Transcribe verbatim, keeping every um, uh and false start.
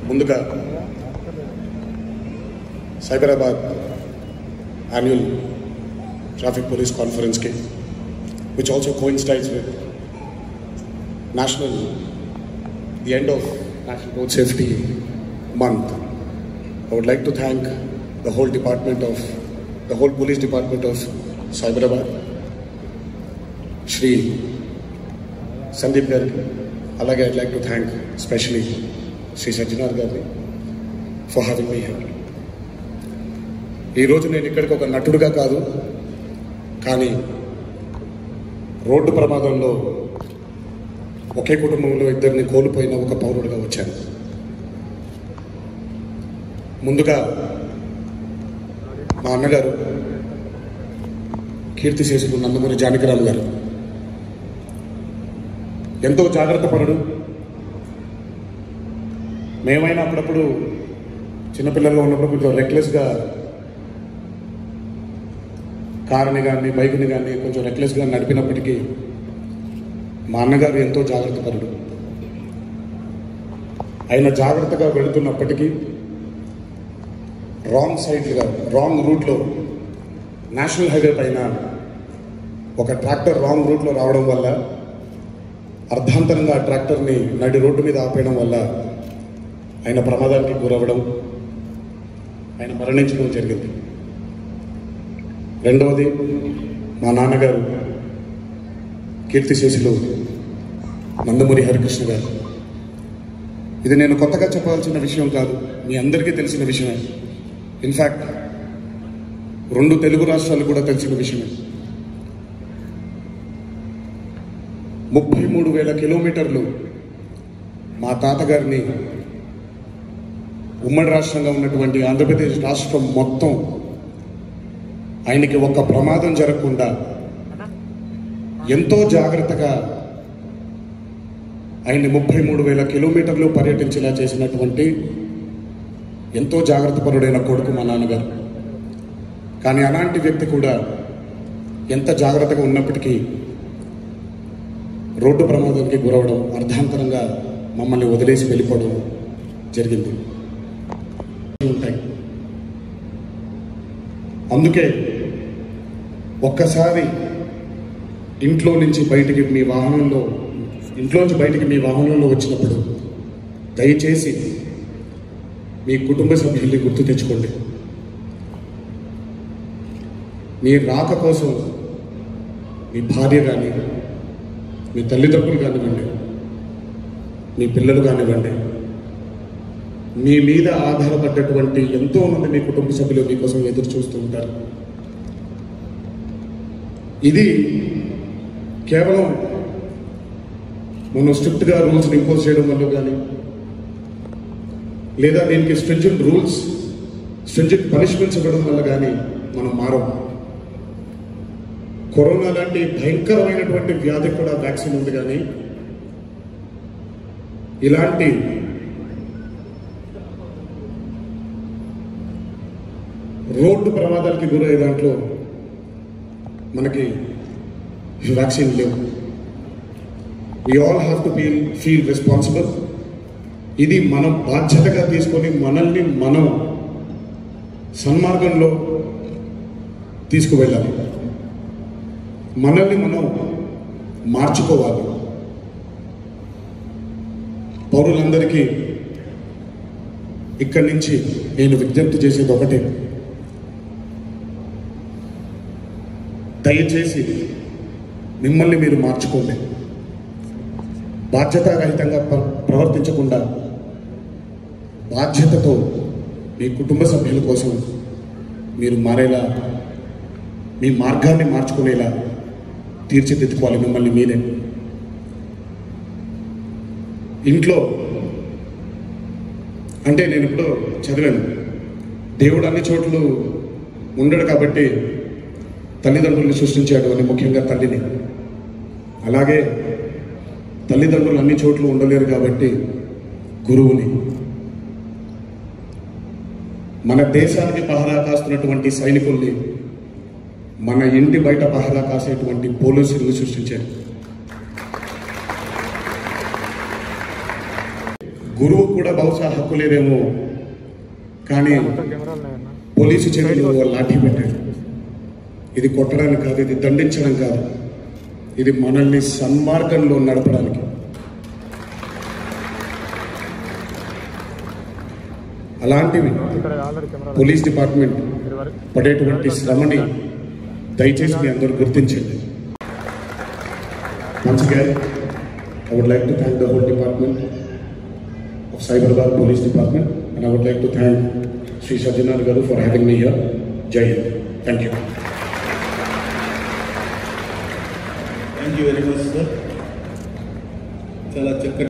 ముందుగా Cyberabad annual traffic police కాన్ఫరెన్స్కి which also coincides with national the end of National Road Safety Month. I would like to thank the whole department of the whole police department of Cyberabad, Shri Sandeep Gargi. Alage I'd like to thank especially Shri Sajjanar Gargi for having me here. ఈ రోజు నేను ఇక్కడికి ఒక నటుడుగా కాదు, కానీ road ప్రమాదంలో ఒకే కుటుంబంలో ఇద్దరిని కోల్పోయిన ఒక పౌరుడిగా వచ్చాను. ముందుగా మా అన్నగారు కీర్తిశేషులు నందమూరి జానకిరామ్ గారు ఎంతో జాగ్రత్త పరుడు. మేమైనా అప్పుడప్పుడు చిన్నపిల్లల్లో ఉన్నప్పుడు కొంచెం రెక్లెస్గా కారుని కానీ బైక్ని కానీ కొంచెం రెక్లెస్గా నడిపినప్పటికీ మా అన్నగారు ఎంతో జాగ్రత్త పరుడు. ఆయన జాగ్రత్తగా వెళుతున్నప్పటికీ రాంగ్ సైడ్గా రాంగ్ రూట్లో నేషనల్ హైవే పైన ఒక ట్రాక్టర్ రాంగ్ రూట్లో రావడం వల్ల అర్ధాంతరంగా ఆ ట్రాక్టర్ని నడి రోడ్డు మీద ఆపేయడం వల్ల ఆయన ప్రమాదానికి గురవ్వడం, ఆయన మరణించడం జరిగింది. రెండవది మా నాన్నగారు కీర్తిశేషులు నందమూరి హరికృష్ణ గారు. ఇది నేను కొత్తగా చెప్పాల్సిన విషయం కాదు, మీ అందరికీ తెలిసిన విషయమే. ఇన్ఫ్యాక్ట్ రెండు తెలుగు రాష్ట్రాలు కూడా తెలిసిన విషయమే. ముప్పై మూడు వేల కిలోమీటర్లు మా తాతగారిని ఉమ్మడి రాష్ట్రంగా ఉన్నటువంటి ఆంధ్రప్రదేశ్ రాష్ట్రం మొత్తం ఆయనకి ఒక్క ప్రమాదం జరగకుండా ఎంతో జాగ్రత్తగా ఆయన్ని ముప్పై మూడు వేల కిలోమీటర్లు పర్యటించేలా చేసినటువంటి ఎంతో జాగ్రత్త పరుడైన కొడుకు మా నాన్నగారు. కానీ అలాంటి వ్యక్తి కూడా ఎంత జాగ్రత్తగా ఉన్నప్పటికీ రోడ్డు ప్రమాదానికి గురవడం, అర్ధాంతరంగా మమ్మల్ని వదిలేసి వెళ్ళిపోవడం జరిగింది. ఉంటాయి. అందుకే ఒక్కసారి ఇంట్లో నుంచి బయటికి మీ వాహనంలో ఇంట్లోంచి బయటికి మీ వాహనంలో వచ్చినప్పుడు దయచేసి మీ కుటుంబ సభ్యుల్ని గుర్తు తెచ్చుకోండి. మీ రాక కోసం మీ భార్య కానీ, మీ తల్లిదండ్రులు కానివ్వండి, మీ పిల్లలు కానివ్వండి, మీ మీద ఆధారపడ్డటువంటి ఎంతో మంది మీ కుటుంబ సభ్యులు మీకోసం ఎదురు చూస్తూ ఉంటారు. ఇది కేవలం మనం స్ట్రిక్ట్గా రూల్స్ని ఇంపోజ్ చేయడం వల్ల కానీ, లేదా దీనికి స్ట్రింజెంట్ రూల్స్ స్ట్రింజెంట్ పనిష్మెంట్స్ ఇవ్వడం వల్ల కానీ మనం మారం. కరోనా లాంటి భయంకరమైనటువంటి వ్యాధికి కూడా వ్యాక్సిన్ ఉంది, కానీ ఇలాంటి రోడ్డు ప్రమాదాలకి గురయ్యే దాంట్లో మనకి వ్యాక్సిన్ లేవు. We all have to feel feel responsible. ఇది మనం బాధ్యతగా తీసుకొని మనల్ని మనం సన్మార్గంలో తీసుకువెళ్ళాలి, మనల్ని మనం మార్చుకోవాలి. పౌరులందరికీ ఇక్కడి నుంచి నేను విజ్ఞప్తి చేసేది ఒకటే, దయచేసి మిమ్మల్ని మీరు మార్చుకోండి. బాధ్యతారహితంగా ప్రవర్తించకుండా బాధ్యతతో మీ కుటుంబ సభ్యుల కోసం మీరు మారేలా, మీ మార్గాన్ని మార్చుకునేలా తీర్చిదిద్దుకోవాలి మిమ్మల్ని మీరే. ఇంట్లో అంటే నేను ఇప్పుడు చదివాను, దేవుడు అన్ని చోట్ల ఉండడు కాబట్టి తల్లిదండ్రులను సృష్టించాడు అని, ముఖ్యంగా తల్లిని. అలాగే తల్లిదండ్రులు అన్ని చోట్ల ఉండలేరు కాబట్టి గురువుని, మన దేశానికి పహరా కాస్తున్నటువంటి సైనికుల్ని, మన ఇంటి బయట పహరా కాసేటువంటి పోలీసులను సృష్టించారు. గురువు కూడా బహుశా హక్కు లేదేమో, కానీ పోలీసు చేతిలో లాఠీ పెట్టాడు. ఇది కొట్టడానికి కాదు, ఇది దండించడం కాదు, ఇది మనల్ని సన్మార్గంలో నడపడానికి. అలాంటివి పోలీస్ డిపార్ట్మెంట్ పడేటువంటి శ్రమని దయచేసి మీ అందరూ గుర్తించండి. Once again, I would like to thank the whole department of Cyberabad Police Department, and I would like to thank Sri Sajjanar Garu for having me here. Jai Hind. Thank you. Thank you very much, sir. Chala chakka